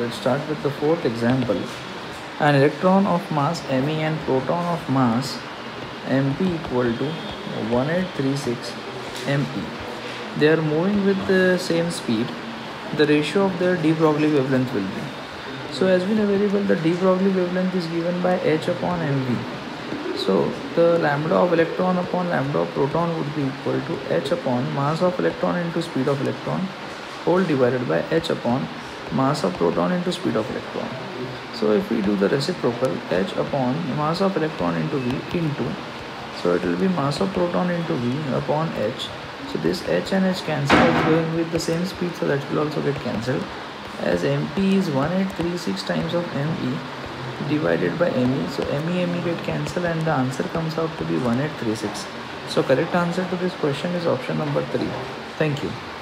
let's start with the fourth example. An electron of mass Me and proton of mass Mp equal to 1836 Me. They are moving with the same speed. The ratio of their de Broglie wavelength will be. So as we know very well, the de Broglie wavelength is given by h upon mv. So the lambda of electron upon lambda of proton would be equal to h upon mass of electron into speed of electron whole divided by h upon mass of proton into speed of electron. So if we do the reciprocal, h upon mass of electron into v into, so it will be mass of proton into v upon h. So this h and h cancel, is going with the same speed, so that will also get cancelled, as mp is 1836 times of me divided by me. So me get cancelled and the answer comes out to be 1836. So correct answer to this question is option number 3. Thank you.